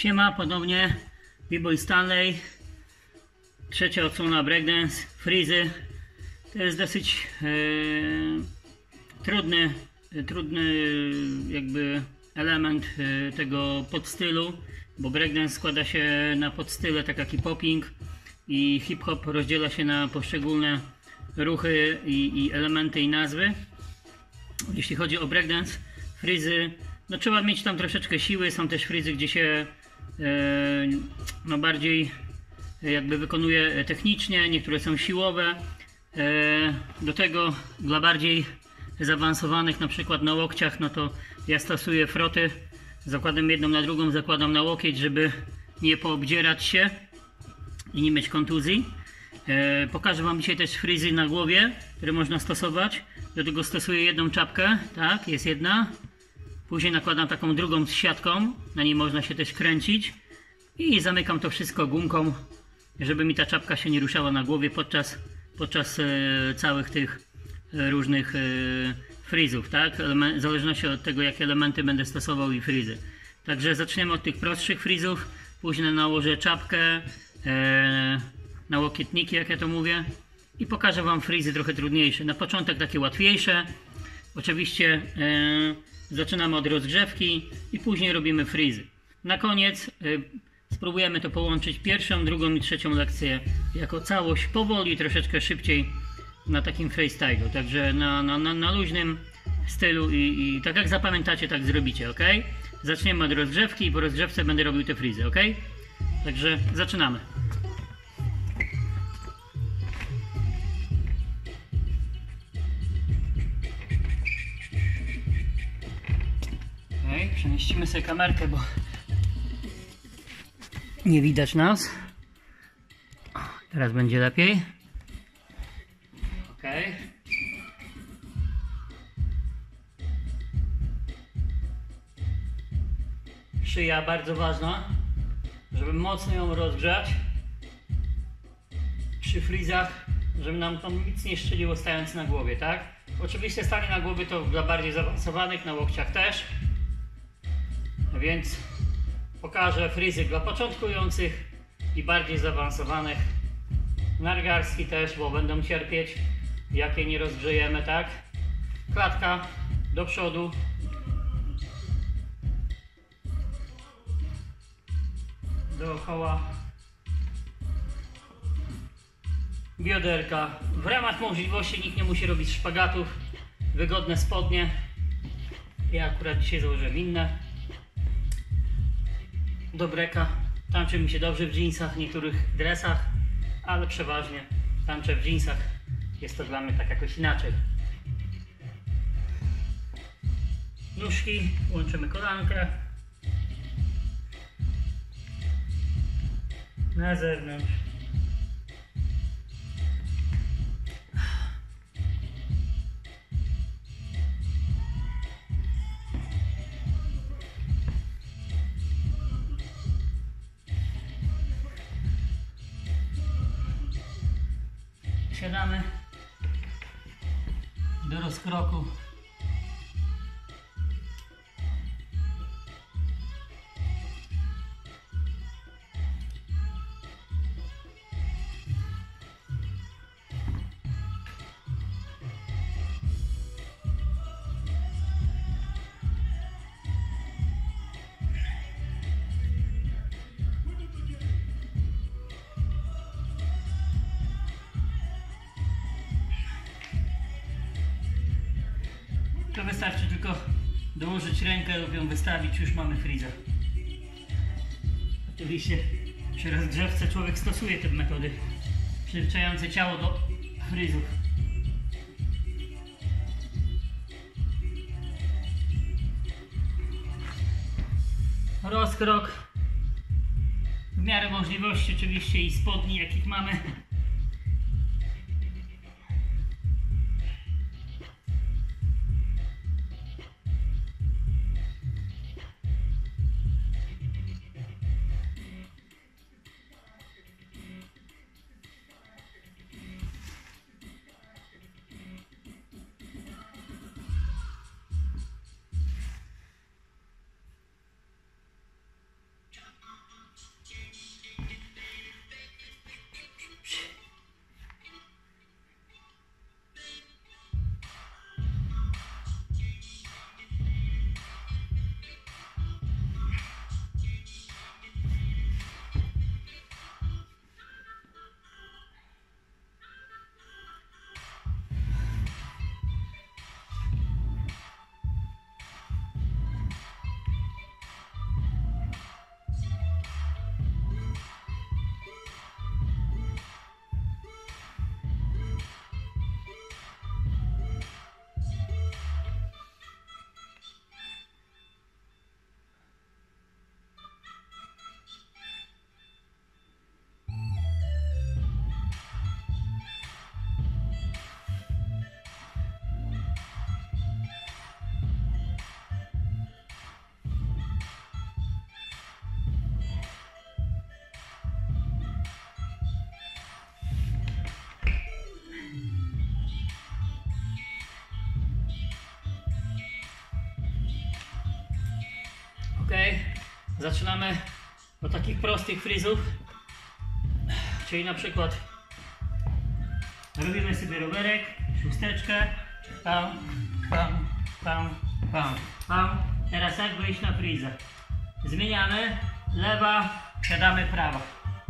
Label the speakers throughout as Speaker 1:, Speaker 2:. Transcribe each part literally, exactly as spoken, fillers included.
Speaker 1: Siema, ponownie B-Boy Stanley. Trzecia odsłona breakdance, frizy. To jest dosyć e, trudny, trudny jakby element e, tego podstylu, bo breakdance składa się na podstyle, tak jak i popping, i hip-hop rozdziela się na poszczególne ruchy i, i elementy i nazwy. Jeśli chodzi o breakdance, frizy, no trzeba mieć tam troszeczkę siły. Są też frizy, gdzie się e, no bardziej jakby wykonuje technicznie, niektóre są siłowe. E, do tego dla bardziej zaawansowanych, na przykład na łokciach, no to ja stosuję froty. Zakładam jedną na drugą, zakładam na łokieć, żeby nie poobdzierać się i nie mieć kontuzji. E, pokażę Wam dzisiaj też frizy na głowie, które można stosować. Do tego stosuję jedną czapkę, tak, jest jedna. Później nakładam taką drugą z siatką, na niej można się też kręcić. I zamykam to wszystko gumką, żeby mi ta czapka się nie ruszała na głowie podczas, podczas e, całych tych e, różnych e, frizów, tak? Elemen- w zależności od tego, jakie elementy będę stosował i frizy. Także zaczniemy od tych prostszych frizów, później nałożę czapkę, e, na łokietniki, jak ja to mówię, i pokażę Wam frizy trochę trudniejsze. Na początek takie łatwiejsze. Oczywiście e, zaczynamy od rozgrzewki i później robimy frizy. Na koniec e, spróbujemy to połączyć pierwszą, drugą i trzecią lekcję jako całość, powoli, troszeczkę szybciej, na takim freestylu. Także na, na, na, na luźnym stylu i, i tak jak zapamiętacie, tak zrobicie, ok? Zaczniemy od rozgrzewki i po rozgrzewce będę robił te frizy, ok? Także zaczynamy. Ok, przemieścimy sobie kamerkę, bo nie widać nas. Teraz będzie lepiej. Ok. Szyja bardzo ważna, żeby mocno ją rozgrzać. Przy frizach, żeby nam tam nic nie szczeliło stając na głowie, tak? Oczywiście stanie na głowie to dla bardziej zaawansowanych, na łokciach też. Więc pokażę frizy dla początkujących i bardziej zaawansowanych. Nargarski też, bo będą cierpieć, jakie nie rozgrzejemy, tak? Klatka do przodu. Dookoła. Bioderka. W ramach możliwości nikt nie musi robić szpagatów. Wygodne spodnie. Ja akurat dzisiaj założyłem inne. Do breka. Tańczy mi się dobrze w dżinsach, w niektórych dresach, ale przeważnie tańczę w dżinsach. Jest to dla mnie tak jakoś inaczej. Nóżki, łączymy kolankę. Na zewnątrz. Siadamy do rozkroku. To wystarczy tylko dołożyć rękę lub ją wystawić, już mamy friza. Oczywiście przy rozgrzewce człowiek stosuje te metody przyzwyczajające ciało do frizów. Rozkrok w miarę możliwości oczywiście i spodni, jakich mamy. Ok, zaczynamy od takich prostych fryzów, czyli na przykład robimy sobie rowerek, szósteczkę, pam, pam, pam, pam, pam. Teraz jak wejść na frizę? Zmieniamy, lewa, siadamy prawa.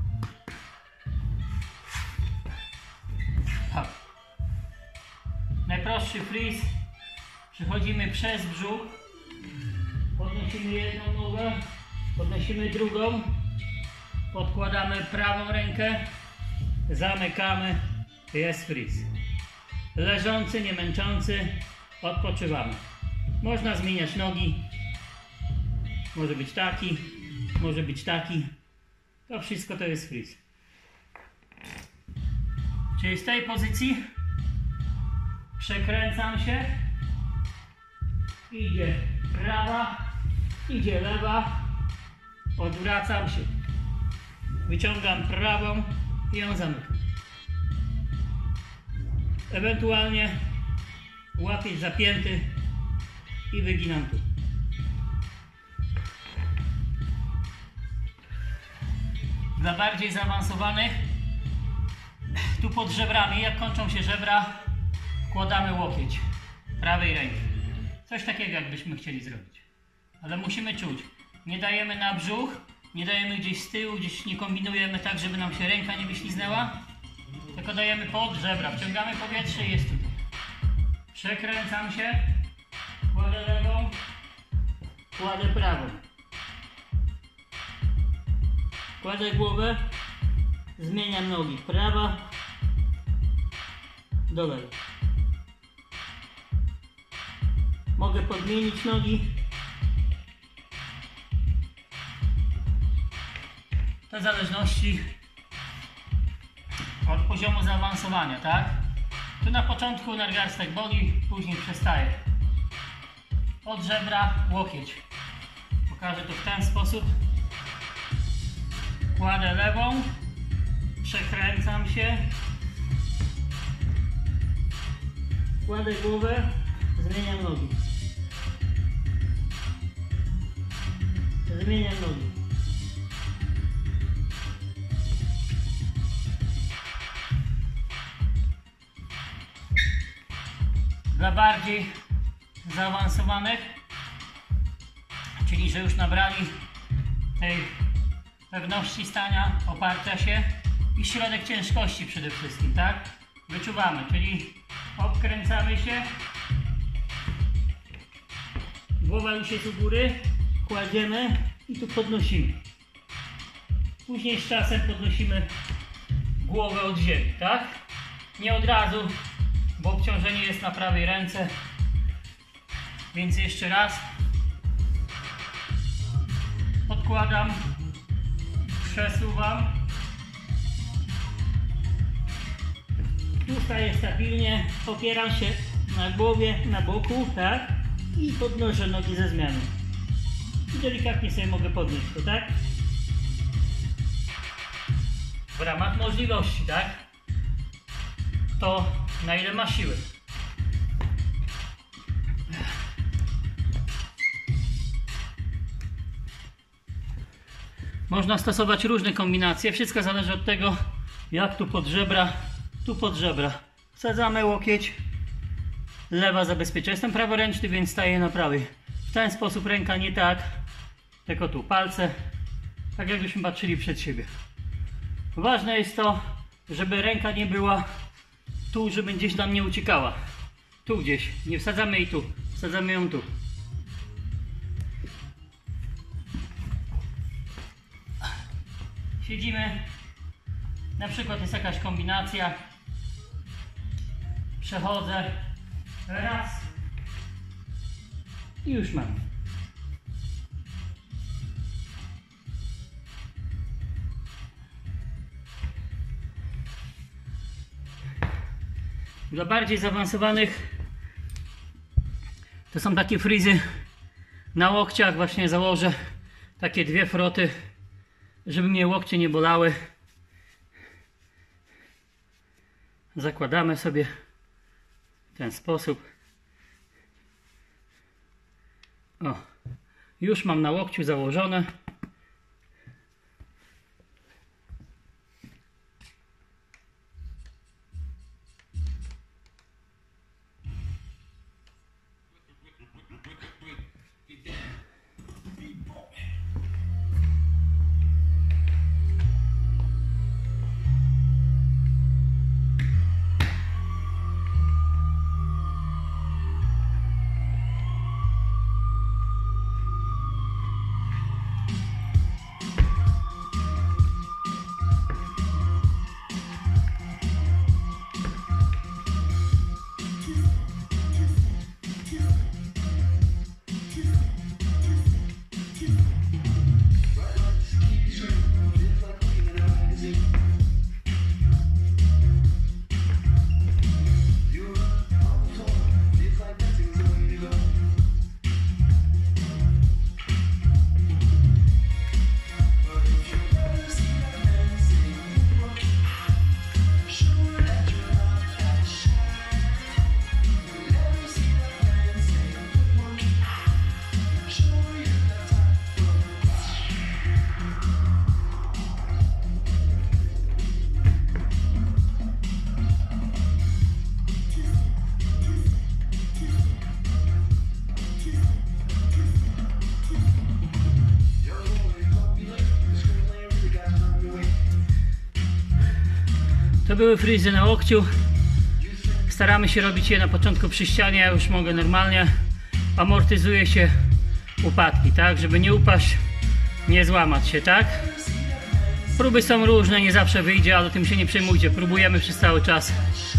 Speaker 1: Pam. Najprostszy friz, przechodzimy przez brzuch, podnosimy jedną nogę, podnosimy drugą, podkładamy prawą rękę, zamykamy, jest friz. Leżący, nie męczący, odpoczywamy. Można zmieniać nogi, może być taki, może być taki, to wszystko to jest friz. Czyli z tej pozycji przekręcam się, idzie prawa, idzie lewa, odwracam się, wyciągam prawą i ją zamykam. Ewentualnie łapieć zapięty i wyginam tu. Dla bardziej zaawansowanych, tu pod żebrami, jak kończą się żebra, wkładamy łokieć prawej ręki. Coś takiego, jakbyśmy chcieli zrobić. Ale musimy czuć. Nie dajemy na brzuch, nie dajemy gdzieś z tyłu, gdzieś nie kombinujemy tak, żeby nam się ręka nie wyśliznęła. Tylko dajemy pod żebra, wciągamy powietrze i jest tutaj. Przekręcam się, kładę lewą, kładę prawą. Kładę głowę, zmieniam nogi. Prawa do lewej. Mogę podmienić nogi. To w zależności od poziomu zaawansowania, tak? Tu na początku nadgarstek boli, później przestaje. Od żebra łokieć. Pokażę to w ten sposób. Kładę lewą, przekręcam się, kładę głowę, zmieniam nogi. Zmieniam nogi. Dla bardziej zaawansowanych, czyli że już nabrali tej pewności stania, oparcia się i środek ciężkości przede wszystkim, tak? Wyczuwamy, czyli obkręcamy się, głowa już jest u góry, kładziemy i tu podnosimy. Później z czasem podnosimy głowę od ziemi, tak? Nie od razu, bo obciążenie jest na prawej ręce, więc jeszcze raz podkładam, przesuwam, tu staję stabilnie, opieram się na głowie, na boku, tak? I podnoszę nogi ze zmiany. I delikatnie sobie mogę podnieść to, tak? W ramach możliwości, tak? To na ile ma siły. Można stosować różne kombinacje, wszystko zależy od tego, jak tu pod żebra, tu pod żebra. Wsadzamy łokieć, lewa zabezpiecza. Jestem praworęczny, więc staję na prawej. W ten sposób ręka nie tak, tylko tu palce, tak jakbyśmy patrzyli przed siebie. Ważne jest to, żeby ręka nie była tu, żeby gdzieś nam nie uciekała. Tu gdzieś, nie wsadzamy jej tu, wsadzamy ją tu. Siedzimy, na przykład jest jakaś kombinacja, przechodzę, raz i już mam. Dla bardziej zaawansowanych to są takie frizy na łokciach, właśnie założę takie dwie froty, żeby mnie łokcie nie bolały. Zakładamy sobie w ten sposób. O, Już mam na łokciu założone. To były frizy na łokciu. Staramy się robić je na początku przy ścianie, ja już mogę normalnie. Amortyzuje się upadki, tak? Żeby nie upaść, nie złamać się, tak? Próby są różne, nie zawsze wyjdzie, ale tym się nie przejmujcie. Próbujemy przez cały czas.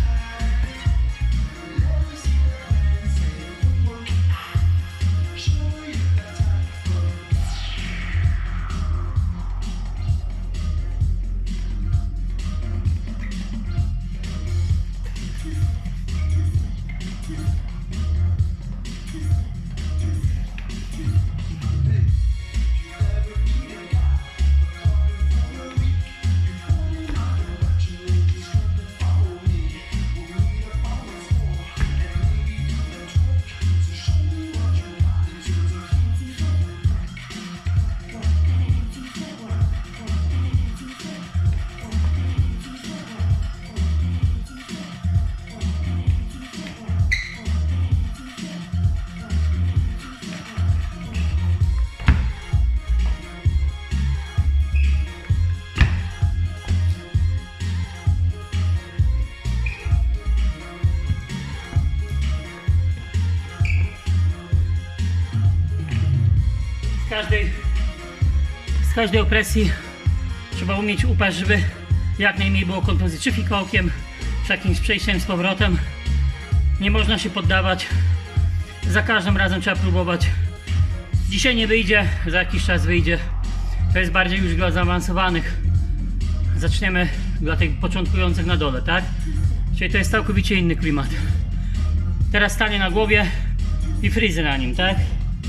Speaker 1: Z każdej, z każdej opresji trzeba umieć upaść, żeby jak najmniej było kontuzji, czy fikołkiem, czy jakimś przejściem z powrotem. Nie można się poddawać. Za każdym razem trzeba próbować. Dzisiaj nie wyjdzie, za jakiś czas wyjdzie. To jest bardziej już dla zaawansowanych. Zaczniemy dla tych początkujących na dole, tak? Czyli to jest całkowicie inny klimat. Teraz stanie na głowie i frizy na nim, tak?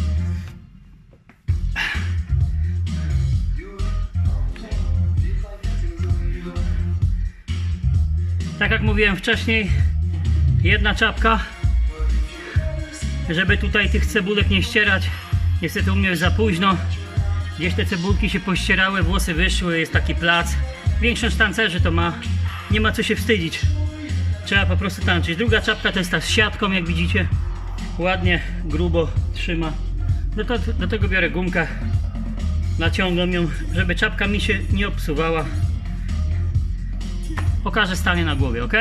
Speaker 1: Tak jak mówiłem wcześniej, jedna czapka, żeby tutaj tych cebulek nie ścierać. Niestety u mnie już za późno. Gdzieś te cebulki się pościerały, włosy wyszły, jest taki plac. Większość tancerzy to ma, nie ma co się wstydzić. Trzeba po prostu tańczyć. Druga czapka to jest ta z siatką, jak widzicie. Ładnie, grubo trzyma. Do, to, do tego biorę gumkę. Naciągam ją, żeby czapka mi się nie obsuwała. Pokażę stanie na głowie, ok?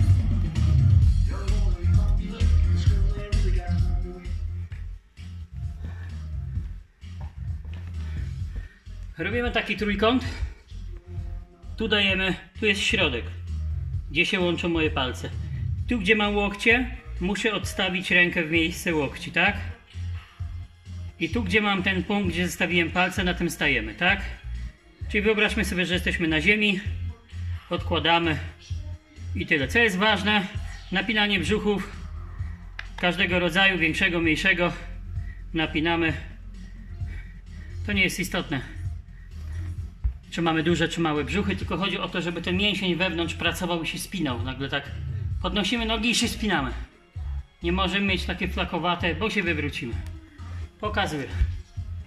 Speaker 1: Robimy taki trójkąt. Tu dajemy, tu jest środek, gdzie się łączą moje palce. Tu, gdzie mam łokcie, muszę odstawić rękę w miejsce łokci, tak? I tu, gdzie mam ten punkt, gdzie zostawiłem palce, na tym stajemy, tak? Czyli wyobraźmy sobie, że jesteśmy na ziemi. Odkładamy i tyle. Co jest ważne, napinanie brzuchów każdego rodzaju, większego, mniejszego, napinamy. To nie jest istotne, czy mamy duże, czy małe brzuchy, tylko chodzi o to, żeby ten mięsień wewnątrz pracował i się spinał. Nagle tak podnosimy nogi i się spinamy. Nie możemy mieć takie flakowate, bo się wywrócimy. Pokazuję.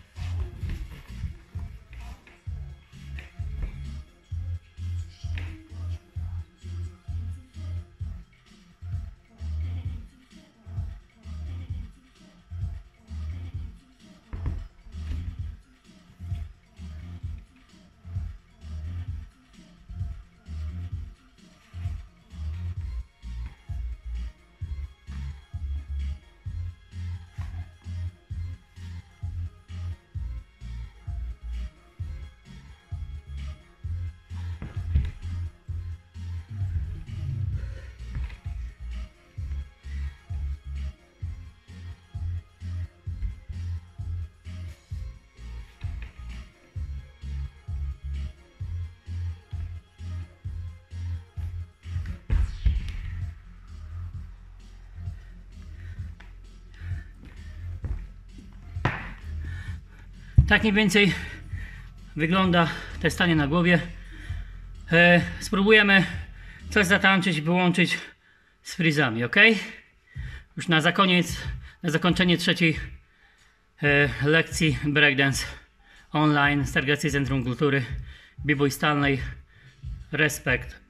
Speaker 1: Tak mniej więcej wygląda te stanie na głowie. E, spróbujemy coś zatańczyć i wyłączyć z frizami, ok? Już na zakoniec, na zakończenie trzeciej e, lekcji breakdance online z Targacji Centrum Kultury B-Boy Stanley. Respekt.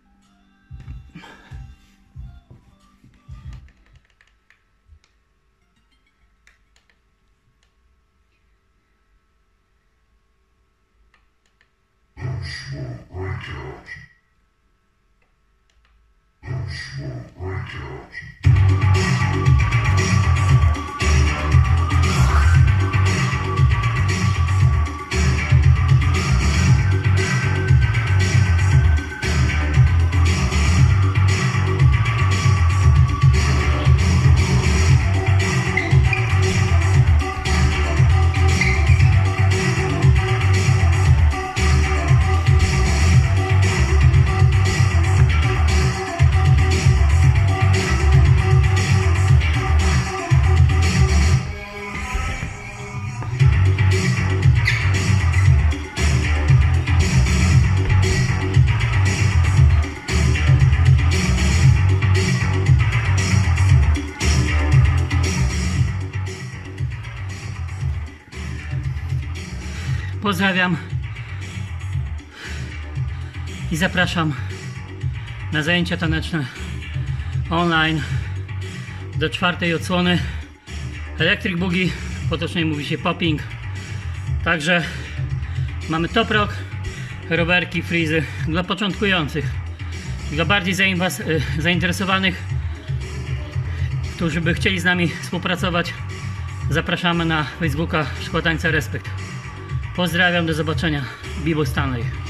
Speaker 1: Pozdrawiam i zapraszam na zajęcia taneczne online do czwartej odsłony Electric Boogie, potocznie mówi się popping. Także mamy top rock, rowerki, frizy dla początkujących, dla bardziej zainteresowanych, którzy by chcieli z nami współpracować. Zapraszamy na Facebooka Szkoła Tańca Respekt. Pozdrawiam, do zobaczenia. B-Boy Stanley.